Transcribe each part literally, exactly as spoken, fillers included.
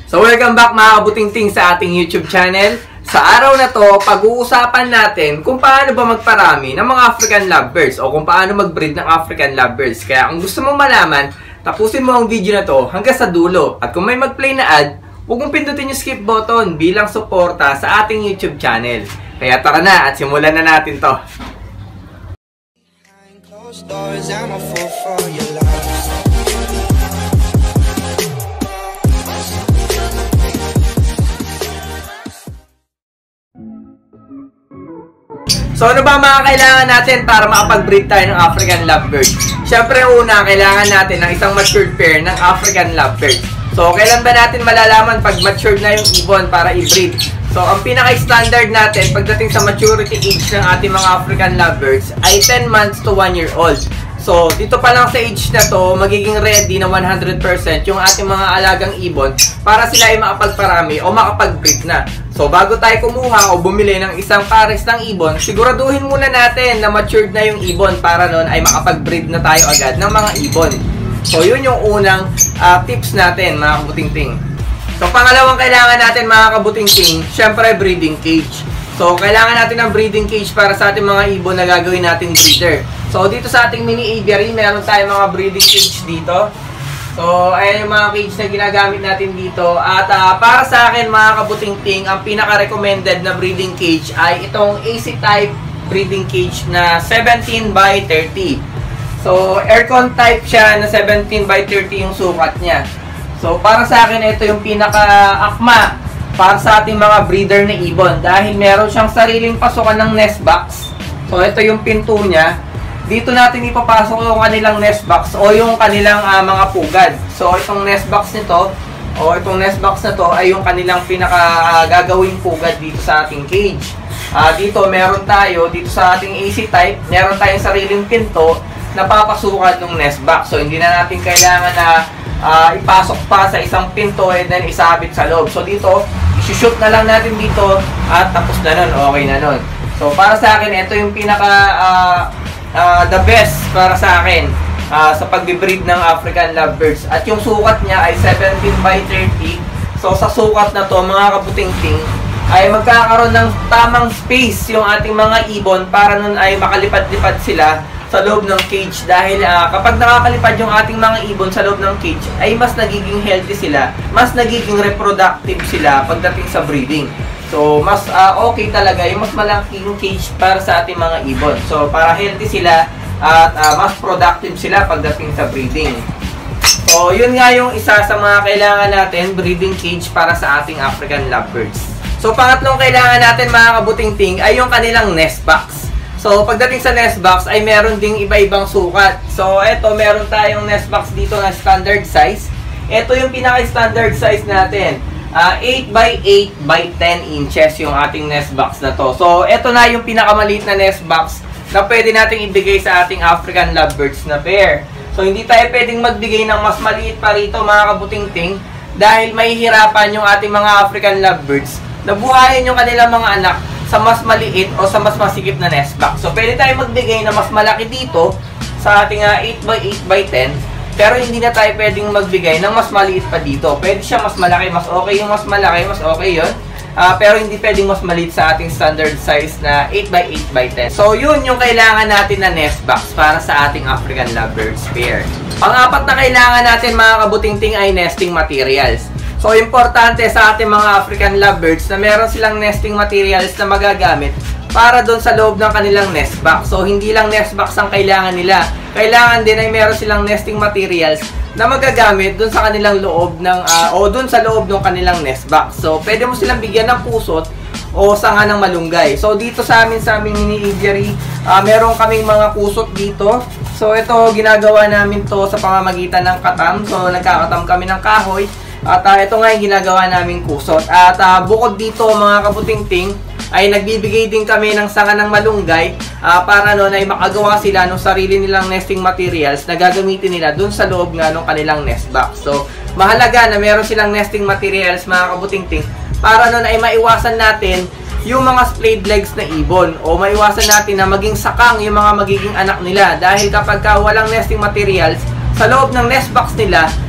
So welcome back mga kabutingting sa ating YouTube channel. Sa araw na to, pag-uusapan natin kung paano ba magparami ng mga African lovebirds o kung paano mag-breed ng African lovebirds. Kaya kung gusto mong malaman, tapusin mo ang video na to hanggang sa dulo. At kung may mag-play na ad, huwag mong pindutin yung skip button bilang suporta sa ating YouTube channel. Kaya tara na at simulan na natin to. So ano ba mga kailangan natin para makapag-breed tayo ng African lovebird? Siyempre una, kailangan natin ng isang matured pair ng African lovebird. So kailan ba natin malalaman pag matured na yung ibon para i-breed? So ang pinaka-standard natin pagdating sa maturity age ng ating mga African lovebirds ay ten months to one year old. So dito pa lang sa age na to, magiging ready na one hundred percent yung ating mga alagang ibon para sila ay makapagparami o makapag-breed na. So bago tayo kumuha o bumili ng isang pares ng ibon, siguraduhin muna natin na matured na yung ibon para nun ay makapag-breed na tayo agad ng mga ibon. So yun yung unang uh, tips natin mga kabutingting. So pangalawang kailangan natin mga kabutingting, syempre breeding cage. So kailangan natin ng breeding cage para sa ating mga ibon na gagawin nating breeder. So dito sa ating mini aviary, meron tayong mga breeding cage dito. So, ayan yung mga cage na ginagamit natin dito. At uh, para sa akin mga kabutingting, ang pinaka-recommended na breeding cage ay itong A C type breeding cage na seventeen by thirty. So, aircon type siya na seventeen by thirty yung sukat niya. So, para sa akin, ito yung pinaka-akma para sa ating mga breeder na ibon. Dahil meron siyang sariling pasukan ng nest box. So, ito yung pinto niya. Dito natin ipapasok yung kanilang nest box o yung kanilang uh, mga pugad. So, itong nest box nito o itong nest box na to ay yung kanilang pinaka uh, gagawing pugad dito sa ating cage. Uh, dito meron tayo, dito sa ating A C type, meron tayong sariling pinto na papasukan ng nest box. So, hindi na natin kailangan na uh, ipasok pa sa isang pinto and then isabit sa loob. So, dito, isushoot na lang natin dito at tapos na nun, okay na nun. So, para sa akin, ito yung pinaka uh, Uh, the best para sa akin uh, sa pag-breed ng African lovebirds. At yung sukat niya ay seventeen by thirty. So sa sukat na to mga kabutingting ay magkakaroon ng tamang space yung ating mga ibon para nun ay makalipad-lipad sila sa loob ng cage. Dahil uh, kapag nakakalipad yung ating mga ibon sa loob ng cage ay mas nagiging healthy sila, mas nagiging reproductive sila pagdating sa breeding. So, mas uh, okay talaga yung mas malaking cage para sa ating mga ibon. So, para healthy sila at uh, mas productive sila pagdating sa breeding. So, yun nga yung isa sa mga kailangan natin, breeding cage para sa ating African lovebirds. So, pangatlong kailangan natin mga kabutingting ay yung kanilang nest box. So, pagdating sa nest box ay meron ding iba-ibang sukat. So, eto, meron tayong nest box dito na standard size. Ito yung pinaka-standard size natin. Uh, eight by eight by ten inches yung ating nest box na to. So, ito na yung pinakamaliit na nest box na pwede nating ibigay sa ating African lovebirds na pair. So, hindi tayo pwedeng magbigay ng mas maliit pa rito mga kabutingting dahil mahihirapan yung ating mga African lovebirds na buhayin yung kanilang mga anak sa mas maliit o sa mas masikip na nest box. So, pwede tayo magbigay na mas malaki dito sa ating uh, eight by eight by ten. Pero hindi na tayo pwedeng magbigay ng mas maliit pa dito. Pwede siya mas malaki, mas okay yung mas malaki, mas okay yun. Uh, pero hindi pwedeng mas maliit sa ating standard size na eight by eight by ten. So yun yung kailangan natin na nest box para sa ating African lovebirds pair. Pang-apat na kailangan natin mga kabutingting ay nesting materials. So importante sa ating mga African lovebirds na meron silang nesting materials na magagamit para doon sa loob ng kanilang nest box. So, hindi lang nest box ang kailangan nila. Kailangan din ay meron silang nesting materials na magagamit doon sa kanilang loob ng, uh, o doon sa loob ng kanilang nest box. So, pwede mo silang bigyan ng pusot o sanga ng malunggay. So, dito sa amin, sa aming mini aviary, uh, meron kaming mga kusot dito. So, ito, ginagawa namin to sa pamamagitan ng katam. So, nagkakatam kami ng kahoy. At uh, ito nga yung ginagawa naming kusot. At uh, bukod dito, mga kabutingting, ay nagbibigay din kami ng sanga ng malunggay uh, para noon ay makagawa sila ng sarili nilang nesting materials na gagamitin nila dun sa loob nga ng kanilang nest box. So, mahalaga na meron silang nesting materials mga kabutingting para noon ay maiwasan natin yung mga splayed legs na ibon o maiwasan natin na maging sakang yung mga magiging anak nila dahil kapag ka walang nesting materials sa loob ng nest box nila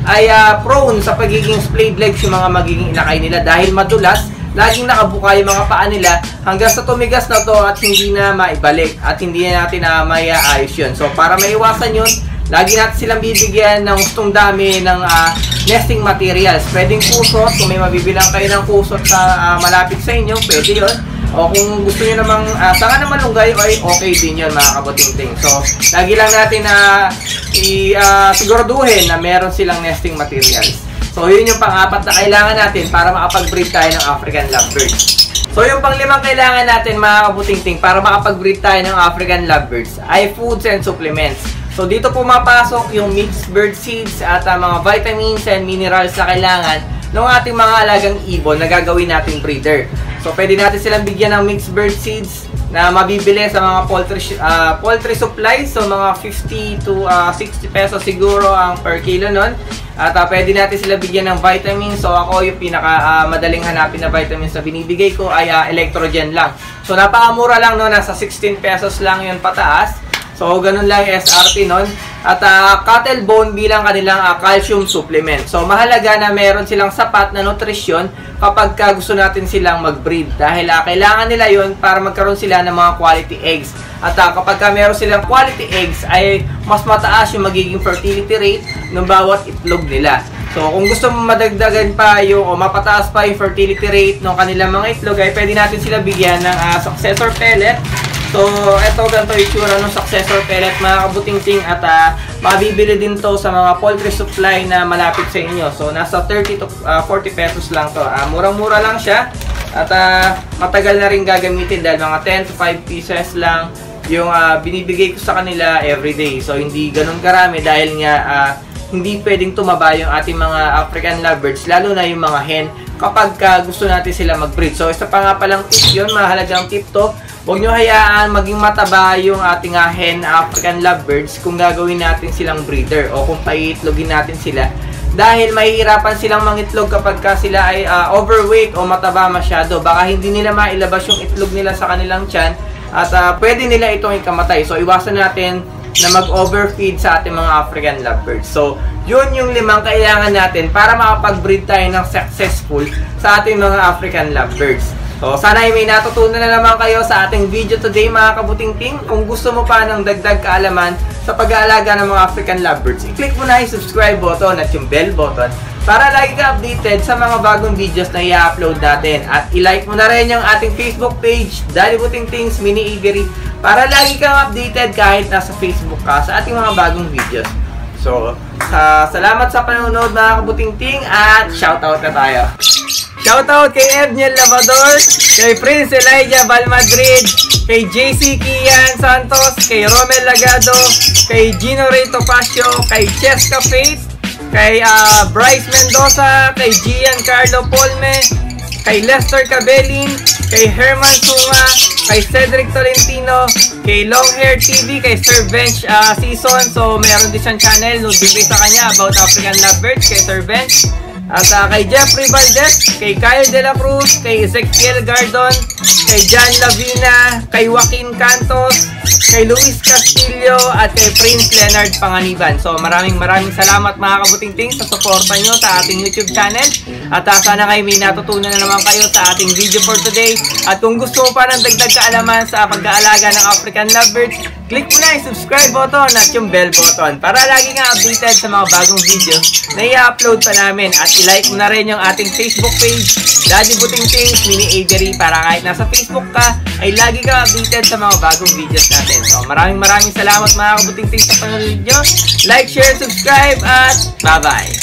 ay uh, prone sa pagiging splayed legs yung mga magiging inakay nila dahil madulas, laging nakabuka yung mga paa nila hanggang sa tumigas na to at hindi na maibalik at hindi na natin na uh, maiayos yun. So para maiwasan yun, lagi natin silang bibigyan ng gustong dami ng uh, nesting materials. Pwedeng kusot, kung may mabibilang kayo ng kusot sa uh, malapit sa inyo, pwede yun. O kung gusto nyo namang uh, saka naman lunggay, ay okay din yun mga kabuting-ting. So lagi lang natin na uh, i, uh, siguraduhin na meron silang nesting materials. So yun yung pang-apat na kailangan natin para makapag-breed tayo ng African lovebirds. So yung pang-limang kailangan natin mga kabuting-ting para makapag-breed tayo ng African lovebirds ay foods and supplements. So dito pumapasok yung mixed bird seeds at uh, mga vitamins and minerals na kailangan ng ating mga alagang ibon na gagawin nating breeder. So pwede natin silang bigyan ng mixed bird seeds na mabibili sa mga poultry, uh, poultry supplies. So mga fifty to sixty pesos siguro ang per kilo nun. At uh, pwede natin sila bigyan ng vitamins. So ako yung pinaka uh, madaling hanapin na vitamins na binibigay ko ay uh, Electrogen lang. So napakamura lang no, nasa sixteen pesos lang yun pataas. So ganun lang yung S R P nun. At uh, cattle bone bilang kanilang uh, calcium supplement. So mahalaga na meron silang sapat na nutrisyon kapag ka gusto natin silang mag-breed. Dahil uh, kailangan nila yon para magkaroon sila ng mga quality eggs. At uh, kapag ka meron silang quality eggs ay mas mataas yung magiging fertility rate ng bawat itlog nila. So kung gusto mo madagdagan pa yung o mapataas pa yung fertility rate ng kanilang mga itlog ay pwede natin sila bigyan ng uh, successor pellet. So, ito ganito yung itsura ng successor pellet mga kabuting-ting at uh, mabibili din to sa mga poultry supply na malapit sa inyo. So, nasa thirty to forty pesos lang to. Uh, murang-mura lang siya at uh, matagal na rin gagamitin dahil mga ten to five pieces lang yung uh, binibigay ko sa kanila everyday. So, hindi ganun karami dahil nga uh, hindi pwedeng tumaba yung ating mga African lovebirds, lalo na yung mga hen kapag uh, gusto natin sila mag-breed. So, isa pa nga palang tip yun, mahalagang tip to. Huwag nyo hayaan maging mataba yung ating uh, hen African lovebirds kung gagawin natin silang breeder o kung paiitlogin natin sila. Dahil mahihirapan silang mangitlog kapag ka sila ay uh, overweight o mataba masyado. Baka hindi nila mailabas yung itlog nila sa kanilang tiyan at uh, pwede nila itong ikamatay. So iwasan natin na mag-overfeed sa ating mga African lovebirds. So yun yung limang kailangan natin para makapag-breed tayo ng successful sa ating mga African lovebirds. So, sana ay may natutunan na naman kayo sa ating video today mga kabuting-ting. Kung gusto mo pa ng dagdag kaalaman sa pag-aalaga ng mga African lovebirds, i-click mo na yung subscribe button at yung bell button para lagi ka updated sa mga bagong videos na i-upload natin. At i-like mo na rin yung ating Facebook page, Daddy Butingting's Mini Aviary, para lagi kang updated kahit nasa Facebook ka sa ating mga bagong videos. So, uh, salamat sa panonood mga kabuting-ting at shoutout na tayo. Shoutout kay Evniel Lavador, kay Prince Elijah Balmadrid, kay J C Kian Santos, kay Romel Lagado, kay Gino Ray Topacio, kay Cheska Faith, kay uh, Bryce Mendoza, kay Giancarlo Polme, kay Lester Cabelin, kay Herman Sunga, kay Cedric Tolentino, kay Longhair T V, kay Sir Bench uh, Season. So meron din siyang channel, nag-video sa kanya about African lovebirds, kay Sir Bench. At uh, kay Jeffrey Valdez, kay Kyle De La Cruz, kay Ezekiel Gardon, kay John Lavina, kay Joaquin Cantos, kay Luis Castillo, at kay Prince Leonard Panganiban. So maraming maraming salamat mga kabuting-ting sa suporta nyo sa ating YouTube channel. At uh, sana kayo may natutunan na naman kayo sa ating video for today. At kung gusto mo pa ng dagdag kaalaman sa pag-aalaga ng African lovebirds, click mo na yung subscribe button at yung bell button para lagi nga updated sa mga bagong videos na i-upload pa namin. At i-like mo na rin yung ating Facebook page, Daddy Butingting's Mini Aviary, para kahit nasa Facebook ka, ay lagi ka updated sa mga bagong videos natin. So maraming maraming salamat mga kabutingting sa panonood nyo. Like, share, subscribe, at bye-bye!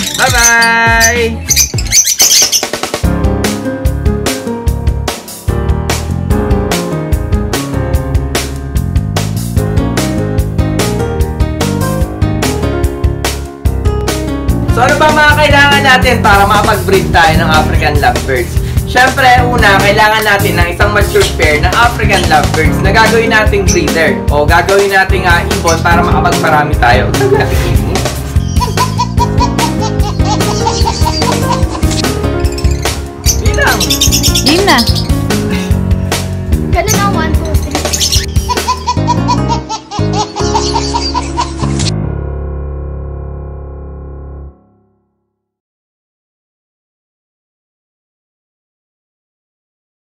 Bye-bye! So ano ba mga kailangan natin para makapag-breed tayo ng African lovebirds? Siyempre, una, kailangan natin ng isang mature pair ng African lovebirds na gagawin nating breeder o gagawin nating uh, ibon para makapagparami tayo. Bilang! Game na!